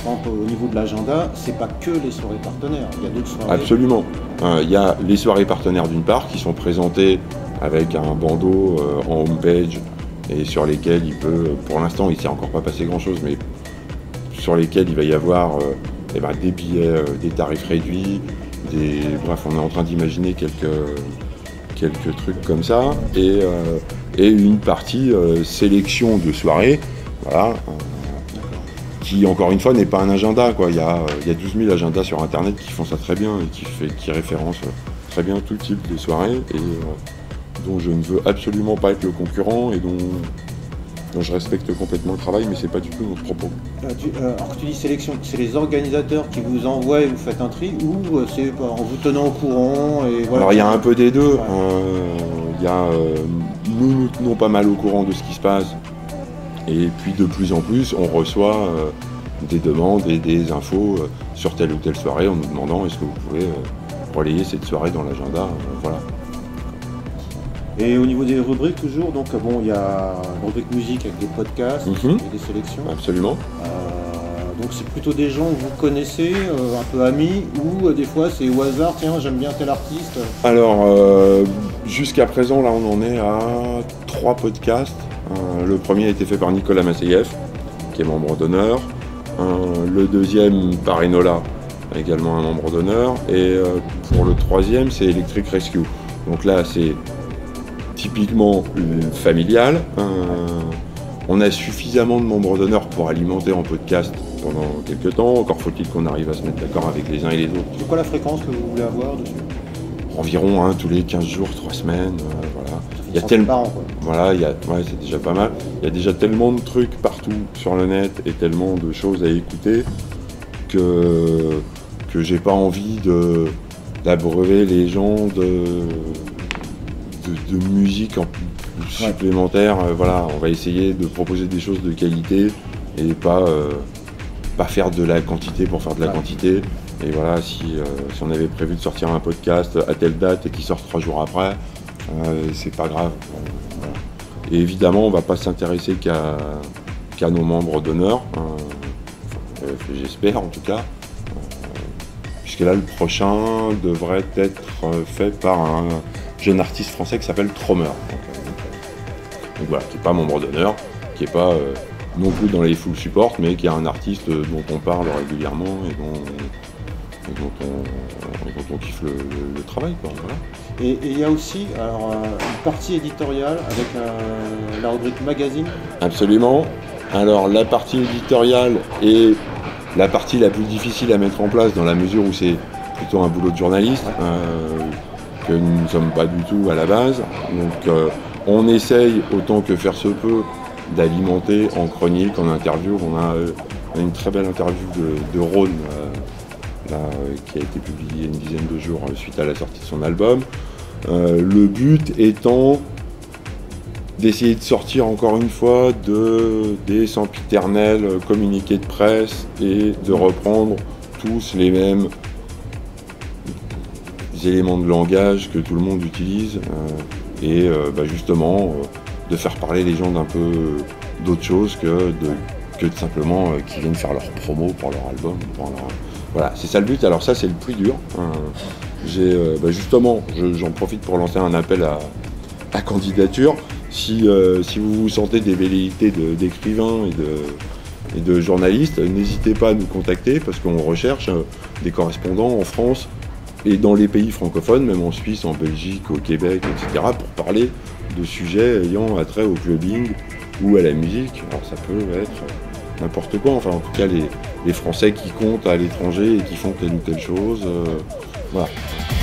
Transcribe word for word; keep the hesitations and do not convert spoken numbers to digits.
exemple, au niveau de l'agenda, c'est pas que les soirées partenaires, il y a d'autres soirées. Absolument. Euh, il y a les soirées partenaires d'une part qui sont présentées avec un bandeau euh, en homepage et sur lesquels il peut, pour l'instant il ne s'est encore pas passé grand chose, mais sur lesquels il va y avoir euh, eh ben, des billets, euh, des tarifs réduits, des... bref on est en train d'imaginer quelques, quelques trucs comme ça, et, euh, et une partie euh, sélection de soirées, voilà, euh, qui encore une fois n'est pas un agenda, quoi. Il y a, il y a douze mille agendas sur internet qui font ça très bien et qui, fait, qui référencent très bien tout type de soirées, et euh, dont je ne veux absolument pas être le concurrent et dont, dont je respecte complètement le travail, mais c'est pas du tout notre propos. Euh, tu, euh, alors que tu dis sélection, c'est les organisateurs qui vous envoient et vous faites un tri, ou euh, c'est en vous tenant au courant et voilà. Alors il y a un peu des deux. Ouais. Euh, il y a, euh, nous nous tenons pas mal au courant de ce qui se passe, et puis de plus en plus on reçoit euh, des demandes et des infos euh, sur telle ou telle soirée en nous demandant est-ce que vous pouvez euh, relayer cette soirée dans l'agenda, euh, voilà. Et au niveau des rubriques toujours, donc bon, il y a une rubrique musique avec des podcasts Mm-hmm. et des sélections. Absolument. Euh, donc c'est plutôt des gens que vous connaissez, euh, un peu amis, ou euh, des fois c'est au hasard, tiens j'aime bien tel artiste. Alors euh, jusqu'à présent là on en est à trois podcasts. Euh, le premier a été fait par Nicolas Masseyev, qui est membre d'honneur. Euh, le deuxième par Enola, également un membre d'honneur. Et euh, pour le troisième c'est Electric Rescue. Donc là c'est typiquement une familiale. Euh, on a suffisamment de membres d'honneur pour alimenter en podcast pendant quelques temps. Encore faut-il qu'on arrive à se mettre d'accord avec les uns et les autres. C'est quoi la fréquence que vous voulez avoir dessus? Environ hein, tous les quinze jours, trois semaines, euh, voilà. Il y a trente tellement, par an, quoi. voilà, il y a, ouais, c'est déjà pas mal. Il y a déjà tellement de trucs partout sur le net et tellement de choses à écouter que que j'ai pas envie de d'abreuver les gens de de, de musique en supplémentaire. Ouais. Euh, voilà, on va essayer de proposer des choses de qualité et pas euh, pas faire de la quantité pour faire de la ouais. quantité. Et voilà, si, euh, si on avait prévu de sortir un podcast à telle date et qu'il sort trois jours après, euh, c'est pas grave. Voilà. Et évidemment, on va pas s'intéresser qu'à qu'à nos membres d'honneur, hein, euh, j'espère en tout cas, euh, puisque là, le prochain devrait être fait par un jeune artiste français qui s'appelle Tromer. Donc, euh, donc voilà, qui n'est pas membre d'honneur, qui n'est pas euh, non plus dans les full support, mais qui est un artiste dont on parle régulièrement et dont, et dont, on, dont on kiffe le, le, le travail, quoi, voilà. Et il y a aussi alors, une partie éditoriale avec euh, la rubrique magazine. Absolument. Alors la partie éditoriale est la partie la plus difficile à mettre en place dans la mesure où c'est plutôt un boulot de journaliste, euh, que nous ne sommes pas du tout à la base. Donc euh, on essaye autant que faire se peut d'alimenter en chronique, en interview. On a, euh, on a une très belle interview de, de Rhône euh, là, euh, qui a été publiée une dizaine de jours euh, suite à la sortie de son album. Euh, le but étant d'essayer de sortir encore une fois de, des sempiternels communiqués de presse et de reprendre tous les mêmes éléments de langage que tout le monde utilise euh, et euh, bah justement euh, de faire parler les gens d'un peu d'autre chose que de, que de simplement euh, qu'ils viennent faire leur promo pour leur album. Pour leur... Voilà, c'est ça le but. Alors ça c'est le plus dur. Euh, j'ai, euh, bah justement, je, j'en profite pour lancer un appel à, à candidature. Si, euh, si vous vous sentez des velléités de, d'écrivains et de, et de journalistes, n'hésitez pas à nous contacter parce qu'on recherche euh, des correspondants en France et dans les pays francophones, même en Suisse, en Belgique, au Québec, et cetera, pour parler de sujets ayant attrait au clubbing ou à la musique. Alors ça peut être n'importe quoi, enfin en tout cas les, les Français qui comptent à l'étranger et qui font telle ou telle chose. Euh, voilà.